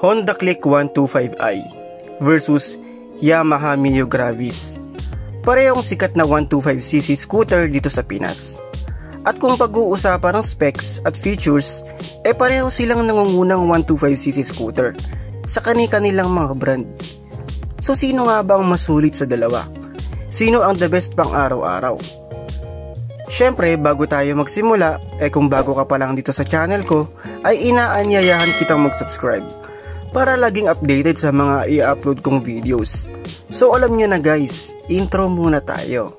Honda Click 125i versus Yamaha Mio Gravis. Parehong sikat na 125cc scooter dito sa Pinas. At kung pag-uusapan ng specs at features, pareho silang nangungunang 125cc scooter sa kani-kanilang mga brand. So sino nga ba ang masulit sa dalawa? Sino ang the best pang araw-araw? Syempre, bago tayo magsimula, kung bago ka pa lang dito sa channel ko, ay inaanyayahan kitang mag-subscribe para laging updated sa mga i-upload kong videos. So alam nyo na guys, intro muna tayo.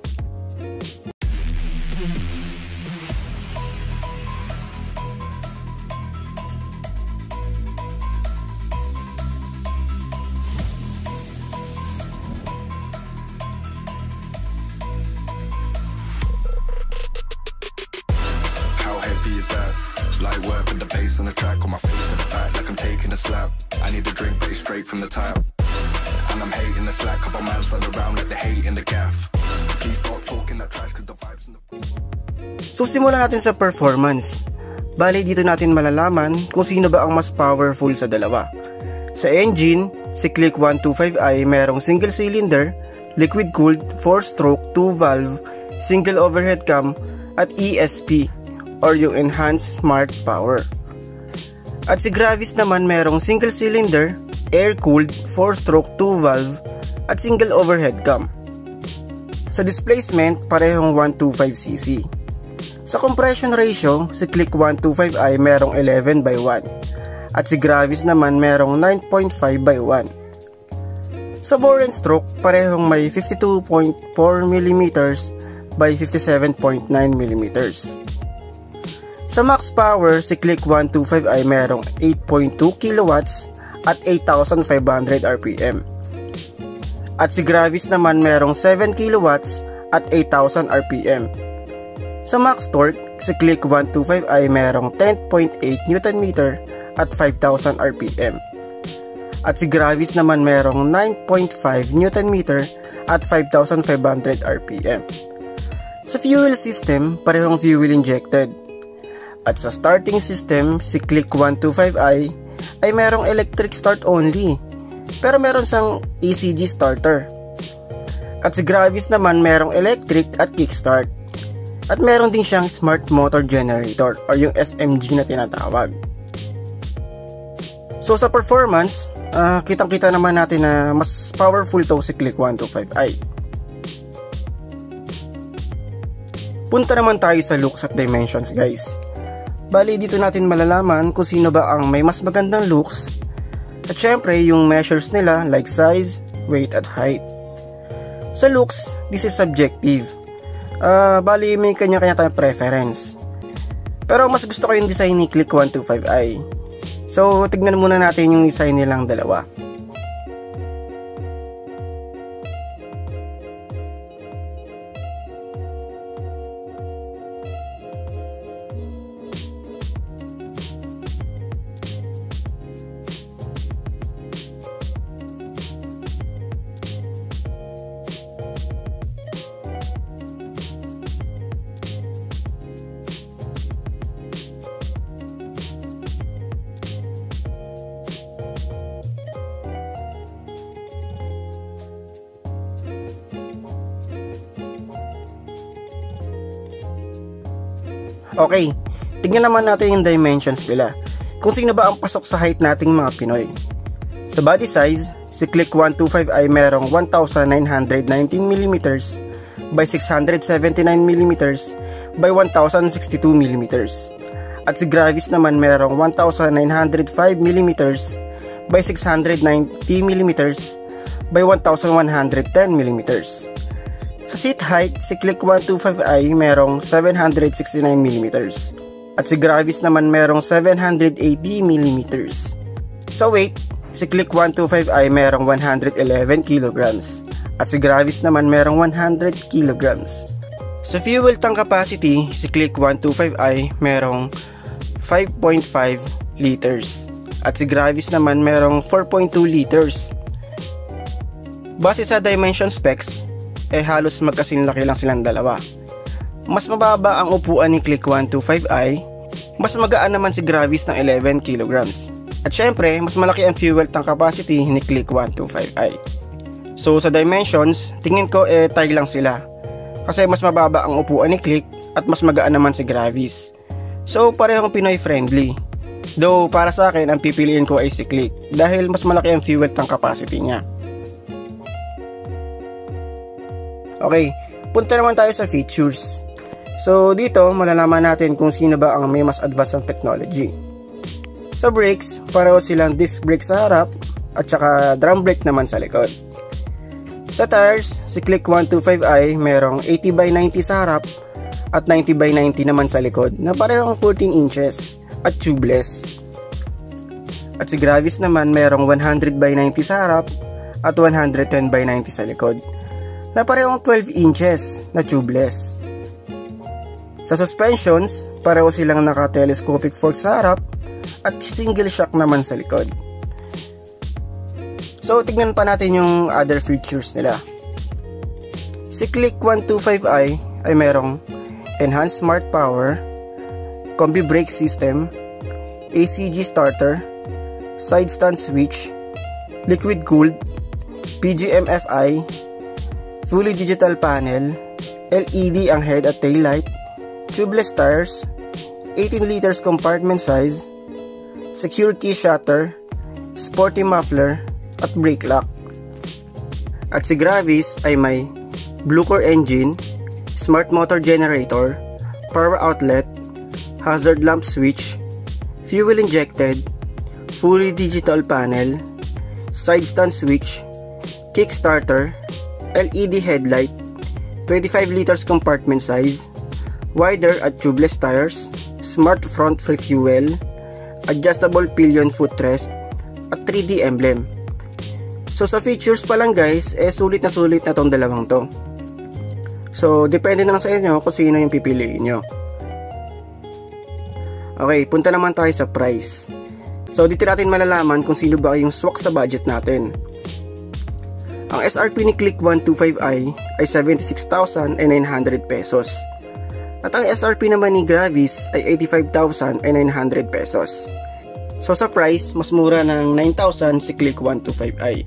Light work with the bass on the track, on my face in the back like I'm taking a slap. I need a drink, but it's straight from the tap. And I'm hating the slack, couple man slung around like the hate in the gaff. Please stop talking that trash, cause the vibes in the... So simulan natin sa performance. Bali dito natin malalaman kung sino ba ang mas powerful sa dalawa. Sa engine, si Click 125i merong single cylinder, liquid cooled, 4-stroke, 2-valve, single overhead cam, at ESP or yung Enhanced Smart Power. At si Gravis naman merong single cylinder, air-cooled, 4-stroke, 2-valve, at single overhead cam. Sa displacement, parehong 125cc. Sa compression ratio, si Click 125i merong 11/1, at si Gravis naman merong 9.5/1. Sa bore and stroke, parehong may 52.4mm by 57.9mm. Sa max power, si Click 125i merong 8.2 kW at 8,500 RPM. At si Gravis naman merong 7 kW at 8,000 RPM. Sa max torque, si Click 125i merong 10.8 Nm at 5,000 RPM. At si Gravis naman merong 9.5 Nm at 5,500 RPM. Sa fuel system, parehong fuel injected. At sa starting system, si Click 125i ay merong electric start only, pero meron siyang ECG starter. At si Gravis naman merong electric at kickstart. At meron din siyang smart motor generator or yung SMG na tinatawag. So sa performance, kitang-kita naman natin na mas powerful to si Click 125i. Punta naman tayo sa looks at dimensions guys. Bali dito natin malalaman kung sino ba ang may mas magandang looks. At syempre yung measures nila like size, weight at height. Sa looks, this is subjective. Bali may kanya-kanya tayong preference. Pero mas gusto ko yung design ni Click 125i. So tignan muna natin yung design nilang dalawa. Okay, tingnan naman natin yung dimensions nila. Kung sino ba ang pasok sa height nating mga Pinoy. Sa body size, si Click 125i merong 1,919mm by 679mm by 1,062mm. At si Gravis naman merong 1,905mm by 690mm by 1,110mm. Sa seat height, si Click 125i merong 769mm at si Gravis naman merong 780mm. Sa weight, si Click 125i merong 111 kg at si Gravis naman merong 100 kg. Sa fuel tank capacity, si Click 125i merong 5.5 liters at si Gravis naman merong 4.2 liters. Base sa dimension specs, halos magkasinlaki lang silang dalawa. Mas mababa ang upuan ni Click 125i, mas magaan naman si Gravis ng 11 kg. At syempre, mas malaki ang fuel tank capacity ni Click 125i. So sa dimensions, tingin ko tie lang sila. Kasi mas mababa ang upuan ni Click at mas magaan naman si Gravis. So parehong Pinoy friendly. Though para sa akin, ang pipiliin ko ay si Click dahil mas malaki ang fuel tank capacity niya. Okay, punta naman tayo sa features. So dito, malalaman natin kung sino ba ang may mas advanced ang technology. Sa brakes, pareho silang disc brake sa harap at saka drum brake naman sa likod. Sa tires, si Click 125i merong 80/90 sa harap at 90/90 naman sa likod na parehong 14 inches at tubeless. At si Gravis naman merong 100/90 sa harap at 110/90 sa likod na parehong 12 inches na tubeless. Sa suspensions, pareho silang naka-telescopic fork sa harap at single shock naman sa likod. So, tignan pa natin yung other features nila. Si Click 125i ay merong enhanced smart power, combi brake system, ACG starter, side stand switch, liquid cooled, PGM-FI, fully digital panel, LED ang head at tail light, tubeless tires, 18 liters compartment size, secure key shutter, sporty muffler, at brake lock. At si Gravis ay may blue core engine, smart motor generator, power outlet, hazard lamp switch, fuel injected, fully digital panel, side stand switch, kickstarter, LED headlight, 25 liters compartment size, wider at tubeless tires, smart front refuel, adjustable pillion footrest, at 3D emblem. So sa features pa lang guys, sulit na tong dalawang to. So depende na lang sa inyo kung sino yung pipiliin nyo. Okay, punta naman tayo sa price. So dito natin malalaman kung sino ba yung swak sa budget natin. Ang SRP ni Click 125i ay 76,900 pesos. At ang SRP naman ni Gravis ay 85,900 pesos. So sa price, mas mura ng 9,000 si Click 125i.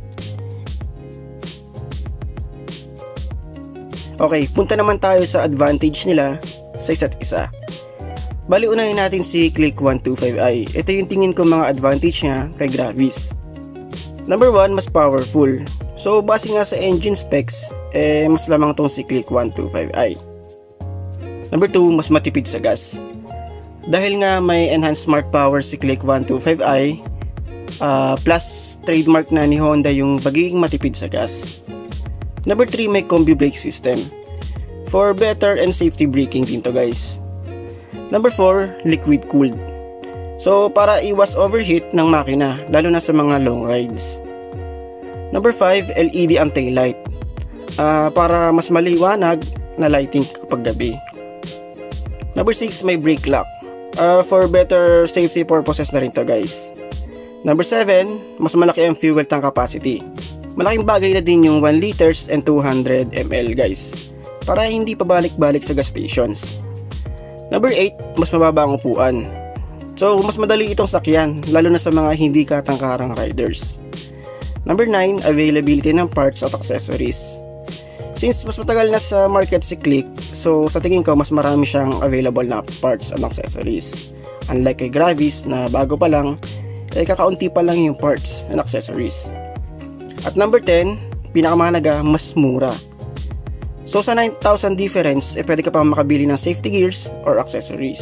Okay, punta naman tayo sa advantage nila sa isa't isa. Bali, unahin natin si Click 125i. Ito yung tingin ko mga advantage niya kay Gravis. Number 1, mas powerful. So base nga sa engine specs, mas lamang tong si Click 125i. Number 2, mas matipid sa gas. Dahil nga may enhanced smart power si Click 125i, plus trademark na ni Honda yung pagiging matipid sa gas. Number 3, may combi brake system. For better and safety braking din to guys. Number 4, liquid cooled. So para iwas overheat ng makina, lalo na sa mga long rides. Number 5, LED ang taillight. Para mas maliwanag na lighting kapag gabi. Number 6, may brake lock. For better safety purposes na rin to guys. Number 7, mas malaki ang fuel tank capacity. Malaking bagay na din yung 1 liters and 200 ml guys, para hindi pabalik-balik sa gas stations. Number 8, mas mababa ang upuan. So mas madali itong sakyan, lalo na sa mga hindi katangkarang riders. Number 9, availability ng parts at accessories. Since mas matagal na sa market si Click, so sa tingin ko mas marami siyang available na parts and accessories. Unlike kay Gravis na bago pa lang, kakaunti pa lang yung parts and accessories. At number 10, pinakamahalaga, mas mura. So sa 9,000 difference, pwede ka pa makabili ng safety gears or accessories.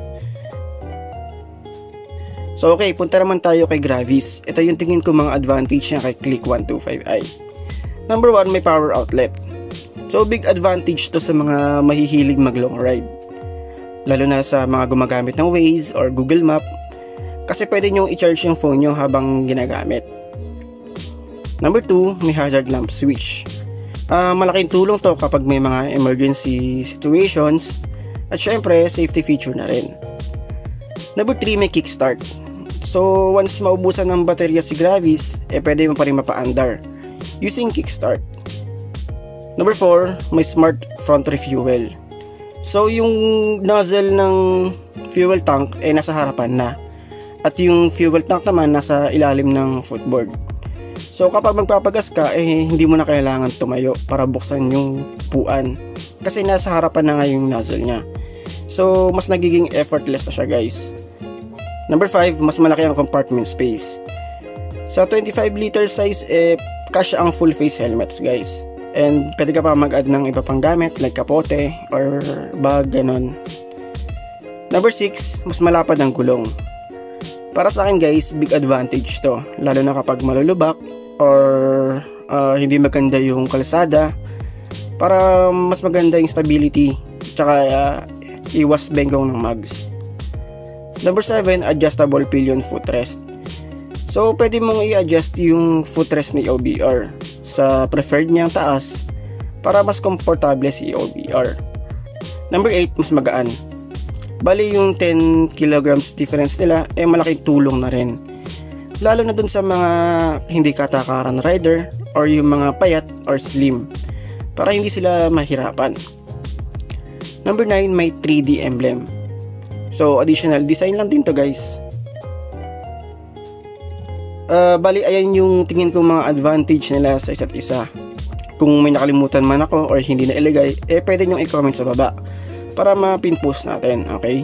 So okay, punta naman tayo kay Gravis. Ito yung tingin ko mga advantage niya kay Click 125i. Number 1, may power outlet. So big advantage to sa mga mahihilig mag long ride. Lalo na sa mga gumagamit ng Waze or Google Map. Kasi pwede nyong i-charge yung phone nyo habang ginagamit. Number 2, may hazard lamp switch. Malaking tulong to kapag may mga emergency situations. At syempre, safety feature na rin. Number 3, may kickstart. So once maubusan ng baterya si Gravis, pwede mo pa rin mapa-andar using kickstart. Number 4, may smart front refuel. So yung nozzle ng fuel tank nasa harapan na. At yung fuel tank naman nasa ilalim ng footboard. So kapag magpapagas ka, hindi mo na kailangan tumayo para buksan yung puan. Kasi nasa harapan na nga yung nozzle niya. So mas nagiging effortless na siya guys. Number 5, mas malaki ang compartment space. Sa 25 liter size, kasya ang full face helmets guys. And pwede ka pa mag-add ng iba pang gamit like kapote or bag, ganon. Number 6, mas malapad ang gulong. Para sa akin guys, big advantage to. Lalo na kapag malulubak or hindi maganda yung kalsada. Para mas maganda yung stability. Tsaka iwas bengkong ng mags. Number 7, adjustable pillion footrest. So pwede mong i-adjust yung footrest ni OBR sa preferred niyang taas para mas komportable si OBR. Number 8, mas magaan. Bali yung 10 kilograms difference nila malaking tulong na rin. Lalo na dun sa mga hindi katakaran rider or yung mga payat or slim para hindi sila mahirapan. Number 9, may 3D emblem. So additional design lang din to guys. Bali ayan yung tingin ko mga advantage nila sa isa't isa. Kung may nakalimutan man ako or hindi na ilagay, pwede nyo i-comment sa baba para ma-pinpost natin, okay?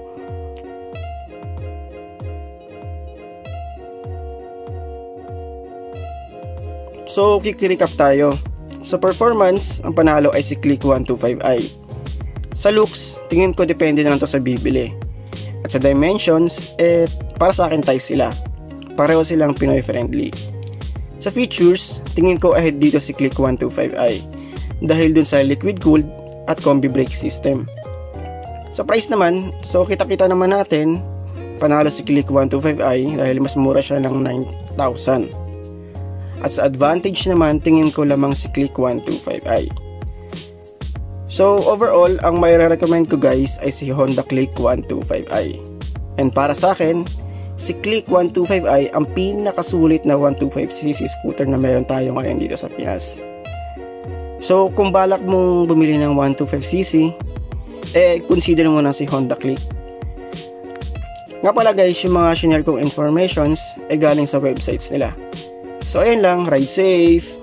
So, kikirikap tayo. Sa performance, ang panalo ay si Click 125i. Sa looks, tingin ko depende na lang to sa bibili. At sa dimensions, para sa akin ties sila. Pareho silang Pinoy friendly. Sa features, tingin ko ahead dito si Click 125i dahil dun sa liquid cooled at combi brake system. Sa price naman, so kita-kita naman natin, panalo si Click 125i dahil mas mura siya ng 9,000. At sa advantage naman, tingin ko lamang si Click 125i. So overall, ang may recommend ko guys ay si Honda Click 125i. And para sa akin, si Click 125i ang pinakasulit na 125cc scooter na meron tayo ngayon dito sa Pinas. So kung balak mong bumili ng 125cc, consider mo na si Honda Click. Nga pala guys, yung mga shinare kong informations galing sa websites nila. So ayun lang, ride safe!